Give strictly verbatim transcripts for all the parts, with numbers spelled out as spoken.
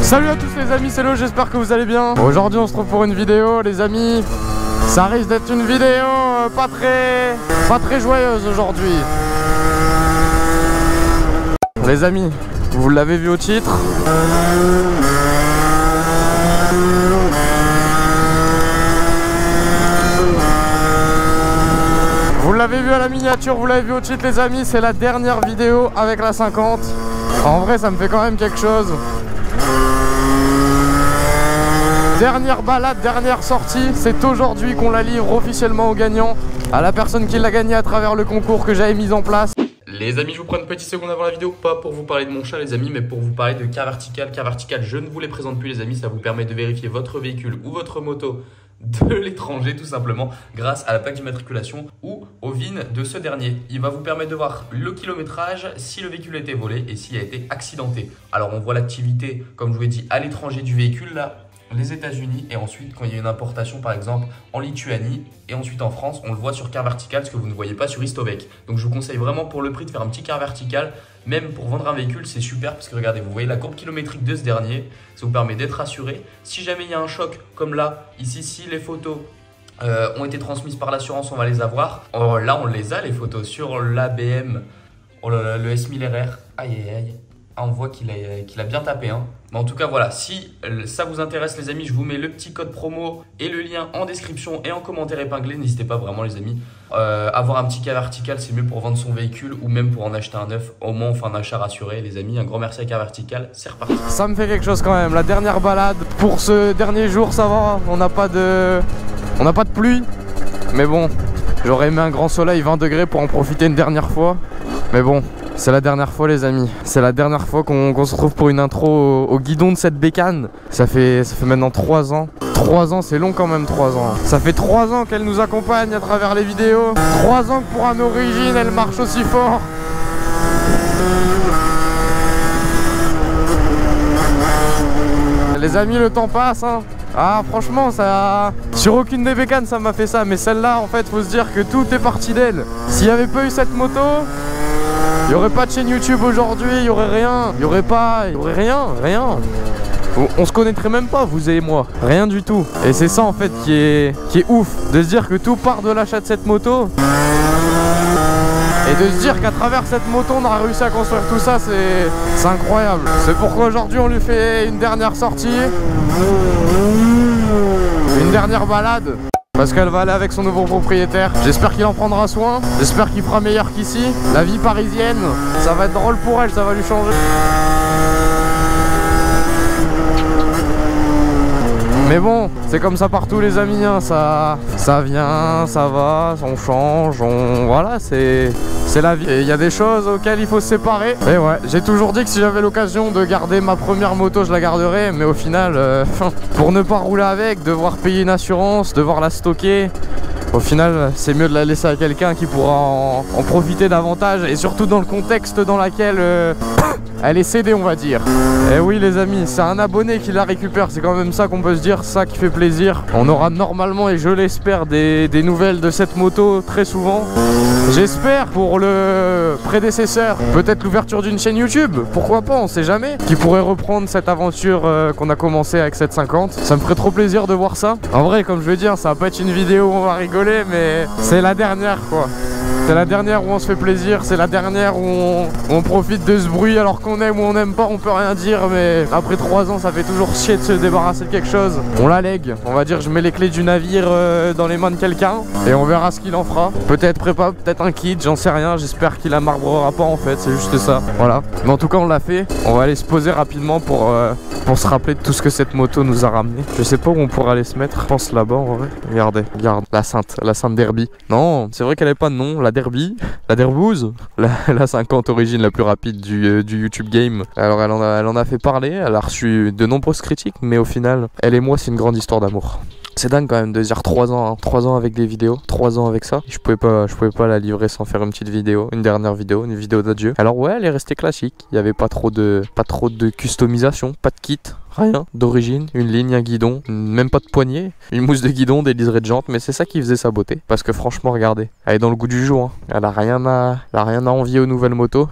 Salut à tous les amis, c'est Lo, j'espère que vous allez bien. Aujourd'hui on se retrouve pour une vidéo les amis. Ça risque d'être une vidéo euh, pas très pas très joyeuse aujourd'hui. Les amis, vous l'avez vu au titre. Vous l'avez vu à la miniature, vous l'avez vu au titre les amis, c'est la dernière vidéo avec la cinquante. En vrai ça me fait quand même quelque chose. Dernière balade, dernière sortie, c'est aujourd'hui qu'on la livre officiellement au gagnant, à la personne qui l'a gagné à travers le concours que j'avais mis en place. Les amis, je vous prends une petite seconde avant la vidéo, pas pour vous parler de mon chat les amis, mais pour vous parler de Car Vertical. Car Vertical, je ne vous les présente plus les amis, ça vous permet de vérifier votre véhicule ou votre moto de l'étranger tout simplement grâce à la plaque d'immatriculation ou au V I N de ce dernier. Il va vous permettre de voir le kilométrage, si le véhicule a été volé et s'il a été accidenté. Alors on voit l'activité, comme je vous l'ai dit, à l'étranger du véhicule là, les États-Unis, et ensuite quand il y a une importation par exemple en Lituanie et ensuite en France, on le voit sur Car Vertical, ce que vous ne voyez pas sur Histovec. Donc je vous conseille vraiment pour le prix de faire un petit Car Vertical, même pour vendre un véhicule c'est super parce que regardez, vous voyez la courbe kilométrique de ce dernier, ça vous permet d'être assuré. Si jamais il y a un choc comme là, ici si les photos euh, ont été transmises par l'assurance, on va les avoir. Oh, là on les a les photos sur l'A B M, oh là là, le S mille R R, aïe aïe aïe. Ah, on voit qu'il a, qu'il a bien tapé hein. Mais en tout cas voilà, si ça vous intéresse les amis, je vous mets le petit code promo et le lien en description et en commentaire épinglé. N'hésitez pas vraiment les amis, euh, avoir un petit Car Vertical c'est mieux pour vendre son véhicule ou même pour en acheter un neuf. Au moins on fait un achat rassuré les amis. Un grand merci à Car Vertical, c'est reparti. Ça me fait quelque chose quand même, la dernière balade pour ce dernier jour, ça va, on n'a pas de on n'a pas de pluie. Mais bon, j'aurais aimé un grand soleil, vingt degrés pour en profiter une dernière fois. Mais bon, c'est la dernière fois les amis, c'est la dernière fois qu'on qu'on se retrouve pour une intro au, au guidon de cette bécane. Ça fait, ça fait maintenant trois ans. trois ans c'est long quand même, trois ans. Ça fait trois ans qu'elle nous accompagne à travers les vidéos. trois ans que pour un origine elle marche aussi fort. Les amis, le temps passe hein. Ah franchement ça... Sur aucune des bécanes ça m'a fait ça. Mais celle-là en fait faut se dire que tout est parti d'elle. S'il n'y avait pas eu cette moto, il n'y aurait pas de chaîne YouTube aujourd'hui, il n'y aurait rien, il n'y aurait pas, il n'y aurait rien, rien. On, on se connaîtrait même pas, vous et moi, rien du tout. Et c'est ça en fait qui est, qui est ouf, de se dire que tout part de l'achat de cette moto. Et de se dire qu'à travers cette moto on a réussi à construire tout ça, c'est incroyable. C'est pourquoi aujourd'hui on lui fait une dernière sortie, une dernière balade. Parce qu'elle va aller avec son nouveau propriétaire. J'espère qu'il en prendra soin. J'espère qu'il fera meilleur qu'ici. La vie parisienne, ça va être drôle pour elle, ça va lui changer. Mais bon, c'est comme ça partout les amis, hein. ça, ça vient, ça va, on change, on... voilà, c'est la vie. Et il y a des choses auxquelles il faut se séparer. Et ouais, j'ai toujours dit que si j'avais l'occasion de garder ma première moto, je la garderais. Mais au final, euh, pour ne pas rouler avec, devoir payer une assurance, devoir la stocker, au final, c'est mieux de la laisser à quelqu'un qui pourra en, en profiter davantage. Et surtout dans le contexte dans lequel euh, elle est cédée, on va dire. Et oui les amis, c'est un abonné qui la récupère, c'est quand même ça qu'on peut se dire, ça qui fait plaisir. On aura normalement, et je l'espère, des, des nouvelles de cette moto très souvent. J'espère pour le prédécesseur, peut-être l'ouverture d'une chaîne YouTube, pourquoi pas, on sait jamais, qui pourrait reprendre cette aventure euh, qu'on a commencé avec cette cinquante. Ça me ferait trop plaisir de voir ça. En vrai, comme je veux dire, ça va pas être une vidéo où on va rigoler, mais c'est la dernière quoi. C'est la dernière où on se fait plaisir, c'est la dernière où on, où on profite de ce bruit alors qu'on aime ou on n'aime pas, on peut rien dire. Mais après trois ans ça fait toujours chier de se débarrasser de quelque chose. On la lègue, on va dire je mets les clés du navire euh, dans les mains de quelqu'un et on verra ce qu'il en fera. Peut-être prépa, peut-être un kit, j'en sais rien, j'espère qu'il la marbrera pas en fait, c'est juste ça. Voilà, mais en tout cas on l'a fait, on va aller se poser rapidement pour, euh, pour se rappeler de tout ce que cette moto nous a ramené. Je sais pas où on pourrait aller se mettre, je pense là-bas en vrai. Regardez, regarde, la Sainte, la Sainte Derby. Non, c'est vrai qu'elle avait pas de nom, la Derby, la Derbouze, la, la cinquante origine la plus rapide du, euh, du YouTube Game. Alors elle en, a, elle en a fait parler, elle a reçu de nombreuses critiques, mais au final, elle et moi c'est une grande histoire d'amour. C'est dingue quand même de dire trois ans, hein. trois ans avec des vidéos, trois ans avec ça. Je pouvais pas, je pouvais pas la livrer sans faire une petite vidéo, une dernière vidéo, une vidéo d'adieu. Alors ouais, elle est restée classique. Il y avait pas trop de, pas trop de customisation, pas de kit, rien d'origine, une ligne, un guidon, même pas de poignée, une mousse de guidon, des liserés de jantes, mais c'est ça qui faisait sa beauté. Parce que franchement, regardez, elle est dans le goût du jour. Hein. Elle a rien à, elle a rien à envier aux nouvelles motos. De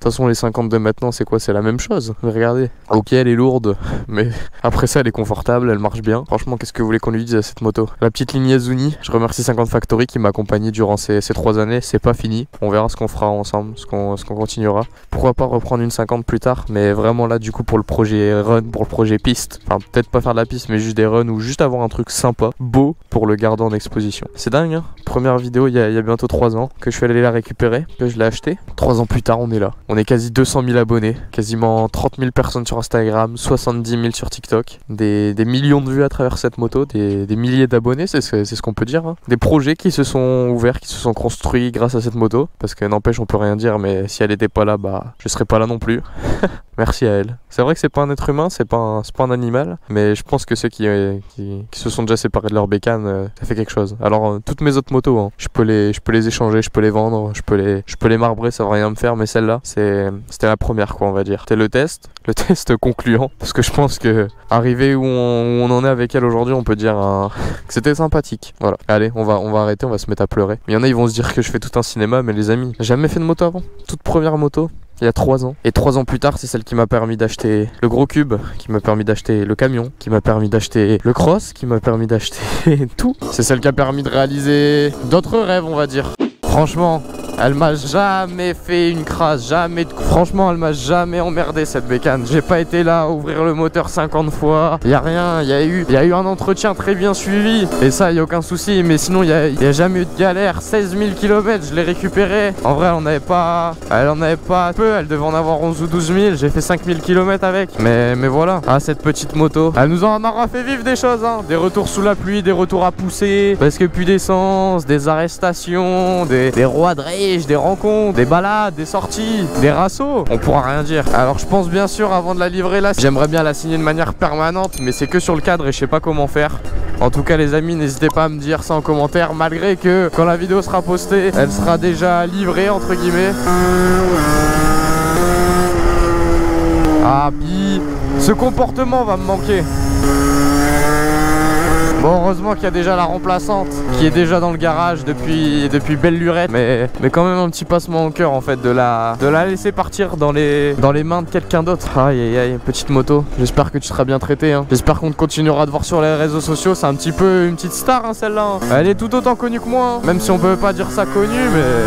façon les cinquante de maintenant c'est quoi? C'est la même chose. Regardez. Ok, elle est lourde, mais après ça elle est confortable, elle marche bien. Franchement, qu'est-ce que vous voulez qu'on lui dise à cette moto? La petite ligne Yazuni, je remercie cinquante Factory qui m'a accompagné durant ces, ces trois années. C'est pas fini, on verra ce qu'on fera ensemble, ce qu'on ce qu'on continuera. Pourquoi pas reprendre une cinquante plus tard, mais vraiment là du coup pour le projet run, pour le projet piste, enfin peut-être pas faire de la piste mais juste des runs ou juste avoir un truc sympa, beau pour le garder en exposition. C'est dingue hein. Première vidéo il y, a, il y a bientôt trois ans que je suis allé la récupérer, que je l'ai acheté. trois ans plus tard on est là. On est quasi deux cent mille abonnés, quasiment trente mille personnes sur Instagram, soixante-dix mille sur TikTok, des, des millions de vues à travers cette moto, des, des milliers d'abonnés, c'est ce, ce qu'on peut dire hein. Des projets qui se sont ouverts, qui se sont construits grâce à cette moto, parce que n'empêche on peut rien dire, mais si elle était pas là, bah je serais pas là non plus. Merci à elle. C'est vrai que c'est pas un être humain, c'est pas un, c'est pas un animal, mais je pense que ceux qui, qui, qui se sont déjà séparés de leur bécane, euh, ça fait quelque chose. Alors euh, toutes mes autres motos, hein, je peux les, je peux les échanger, je peux les vendre, je peux les, je peux les marbrer, ça va rien me faire, mais celle-là, c'est, c'était la première quoi, on va dire. C'était le test, le test concluant, parce que je pense que arrivé où on, où on en est avec elle aujourd'hui, on peut dire hein, que c'était sympathique. Voilà. Allez, on va, on va arrêter, on va se mettre à pleurer. Il y en a, ils vont se dire que je fais tout un cinéma, mais les amis, j'ai jamais fait de moto avant. Toute première moto. Il y a trois ans. Et trois ans plus tard, c'est celle qui m'a permis d'acheter le gros cube, qui m'a permis d'acheter le camion, qui m'a permis d'acheter le cross, qui m'a permis d'acheter tout. C'est celle qui a permis de réaliser d'autres rêves, on va dire. Franchement, elle m'a jamais fait une crasse, jamais de... Franchement, elle m'a jamais emmerdé cette bécane. J'ai pas été là à ouvrir le moteur cinquante fois. Y a rien, y a eu, y a eu un entretien très bien suivi. Et ça, y a aucun souci. Mais sinon, y a, y a jamais eu de galère. seize mille kilomètres, je l'ai récupéré. En vrai, elle en avait pas, elle en avait pas peu. Elle devait en avoir onze ou douze mille. J'ai fait cinq mille kilomètres avec. Mais, mais voilà. Ah, cette petite moto. Elle nous en aura fait vivre des choses, hein. Des retours sous la pluie, des retours à pousser. Parce que plus d'essence, des arrestations, des, des rois de rage, des rencontres, des balades, des sorties, des rassos, on pourra rien dire. Alors je pense bien sûr avant de la livrer là, j'aimerais bien la signer de manière permanente, mais c'est que sur le cadre et je sais pas comment faire. En tout cas les amis, n'hésitez pas à me dire ça en commentaire, malgré que quand la vidéo sera postée, elle sera déjà livrée entre guillemets. Ah puis, ce comportement va me manquer. Bon, heureusement qu'il y a déjà la remplaçante qui est déjà dans le garage depuis, depuis belle lurette, mais, mais quand même un petit passement au cœur en fait de la, de la laisser partir dans les, dans les mains de quelqu'un d'autre. Aïe aïe aïe, petite moto, j'espère que tu seras bien traité hein. J'espère qu'on te continuera de voir sur les réseaux sociaux, c'est un petit peu une petite star hein, celle-là hein. Elle est tout autant connue que moi, hein. Même si on peut pas dire ça connu, mais...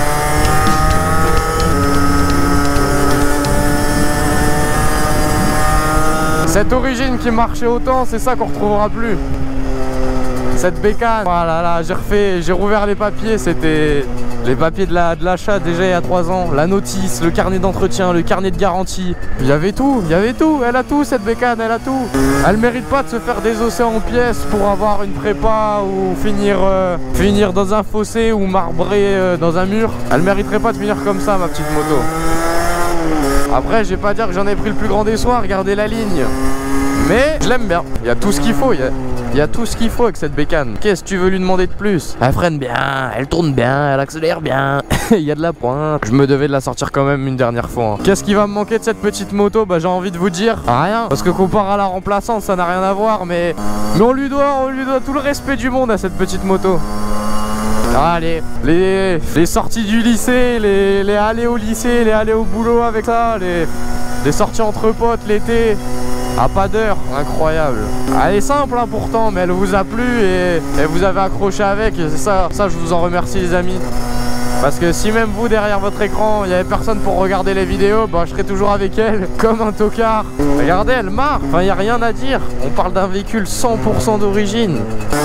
Cette origine qui marchait autant, c'est ça qu'on retrouvera plus. Cette bécane, voilà là, j'ai refait, j'ai rouvert les papiers, c'était les papiers de la, de l'achat déjà il y a trois ans, la notice, le carnet d'entretien, le carnet de garantie, il y avait tout, il y avait tout, elle a tout cette bécane, elle a tout. Elle mérite pas de se faire désosser en pièces pour avoir une prépa ou finir, euh, finir dans un fossé ou marbrer euh, dans un mur. Elle mériterait pas de finir comme ça ma petite moto. Après je vais pas dire que j'en ai pris le plus grand des soins, regardez la ligne. Mais je l'aime bien, il y a tout ce qu'il faut, il y a... Il y a tout ce qu'il faut avec cette bécane. Qu'est-ce que tu veux lui demander de plus? Elle freine bien, elle tourne bien, elle accélère bien. Il y a de la pointe. Je me devais de la sortir quand même une dernière fois hein. Qu'est-ce qui va me manquer de cette petite moto? Bah j'ai envie de vous dire rien. Parce que comparé à la remplaçante ça n'a rien à voir. Mais, mais on lui doit, on lui doit tout le respect du monde à cette petite moto. Allez, les, les sorties du lycée, les, les allées au lycée, les allées au boulot avec ça, les, les sorties entre potes l'été. À pas d'heure, incroyable. Elle est simple hein, pourtant, mais elle vous a plu et, et vous avez accroché avec. Et c'est ça, ça je vous en remercie les amis. Parce que si même vous derrière votre écran, il n'y avait personne pour regarder les vidéos, bah je serais toujours avec elle, comme un tocard. Regardez, elle marche, enfin il n'y a rien à dire. On parle d'un véhicule cent pour cent d'origine.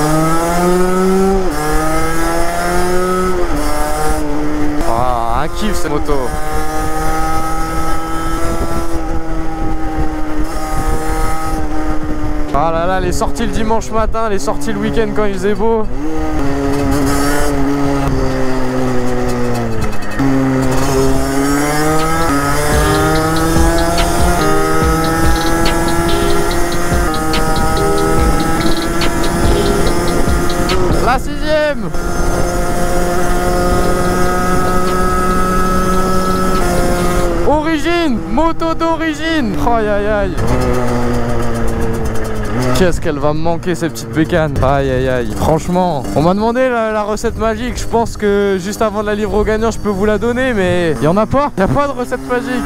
Ah, un kiff cette moto. Ah là là, les sorties le dimanche matin, les sorties le week-end quand il faisait beau. La sixième. Origine, moto d'origine. Aïe aïe aïe. Qu'est-ce qu'elle va me manquer cette petite bécane. Aïe aïe aïe. Franchement, on m'a demandé la, la recette magique. Je pense que juste avant de la livrer au gagnant, je peux vous la donner, mais il y en a pas. Il y a pas de recette magique.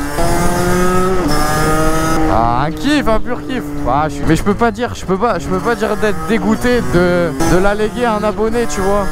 Ah, un kiff, un pur kiff. Ah, je suis... Mais je peux pas dire, je peux pas, je peux pas dire d'être dégoûté de, de la léguer à un abonné, tu vois.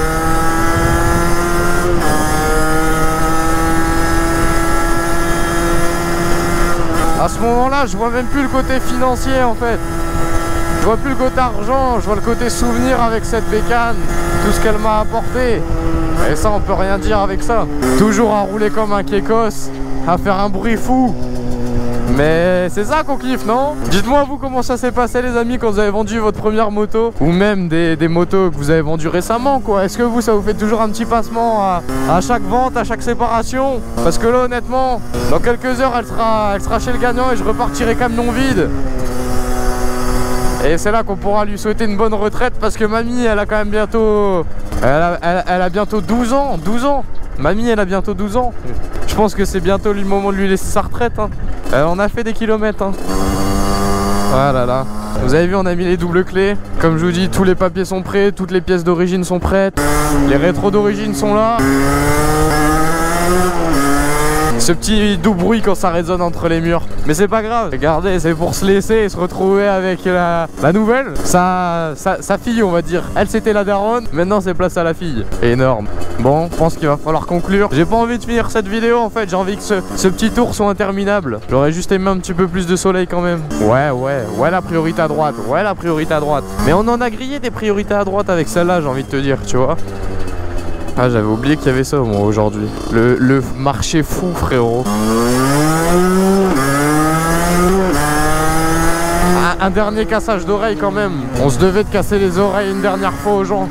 À ce moment-là, je vois même plus le côté financier en fait. Je vois plus le côté argent, je vois le côté souvenir avec cette bécane, tout ce qu'elle m'a apporté. Et ça, on peut rien dire avec ça. Toujours à rouler comme un kékos, à faire un bruit fou. Mais c'est ça qu'on kiffe, non? Dites-moi vous comment ça s'est passé les amis quand vous avez vendu votre première moto. Ou même des, des motos que vous avez vendues récemment quoi. Est-ce que vous ça vous fait toujours un petit passement à, à chaque vente, à chaque séparation? Parce que là honnêtement, dans quelques heures elle sera, elle sera chez le gagnant et je repartirai camion vide. Et c'est là qu'on pourra lui souhaiter une bonne retraite parce que mamie elle a quand même bientôt... Elle a, elle, elle a bientôt douze ans, douze ans. Mamie elle a bientôt douze ans. Je pense que c'est bientôt le moment de lui laisser sa retraite hein. euh, On a fait des kilomètres hein. Ah là là. Vous avez vu on a mis les doubles clés. Comme je vous dis tous les papiers sont prêts. Toutes les pièces d'origine sont prêtes. Les rétros d'origine sont là. Ce petit doux bruit quand ça résonne entre les murs. Mais c'est pas grave, regardez, c'est pour se laisser et se retrouver avec la, la nouvelle. Sa, sa, sa fille on va dire. Elle c'était la daronne, maintenant c'est place à la fille. Énorme. Bon, je pense qu'il va falloir conclure. J'ai pas envie de finir cette vidéo en fait. J'ai envie que ce, ce petit tour soit interminable. J'aurais juste aimé un petit peu plus de soleil quand même. Ouais, ouais, ouais la priorité à droite. Ouais la priorité à droite. Mais on en a grillé des priorités à droite avec celle-là j'ai envie de te dire, tu vois. Ah j'avais oublié qu'il y avait ça moi aujourd'hui. Le, le marché fou frérot. Un, un dernier cassage d'oreilles quand même. On se devait de casser les oreilles une dernière fois aux gens.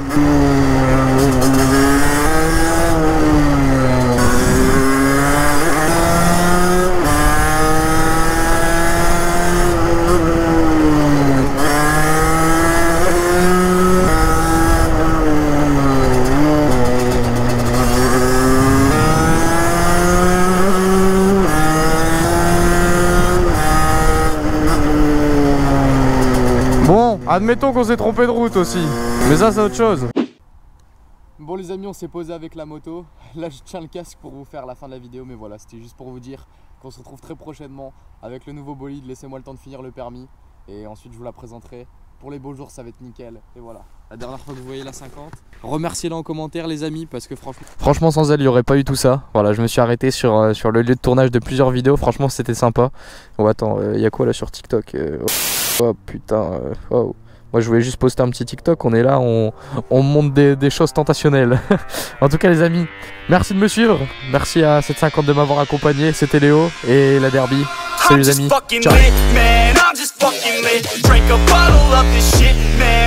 Bon, admettons qu'on s'est trompé de route aussi. Mais ça c'est autre chose. Bon les amis, on s'est posé avec la moto. Là je tiens le casque pour vous faire la fin de la vidéo. Mais voilà, c'était juste pour vous dire qu'on se retrouve très prochainement avec le nouveau bolide. Laissez-moi le temps de finir le permis. Et ensuite je vous la présenterai. Pour les beaux jours ça va être nickel. Et voilà, la dernière fois que vous voyez la cinquante. Remerciez-la en commentaire les amis. Parce que franchement Franchement sans elle il n'y aurait pas eu tout ça. Voilà, je me suis arrêté sur, euh, sur le lieu de tournage de plusieurs vidéos. Franchement c'était sympa. Oh attends, il euh, y a quoi là sur TikTok euh... Oh putain, euh, oh. Moi je voulais juste poster un petit TikTok, on est là, on, on monte des, des choses tentationnelles. En tout cas les amis, merci de me suivre. Merci à sept cent cinquante de m'avoir accompagné, c'était Léo et la Derby. Salut les amis, ciao.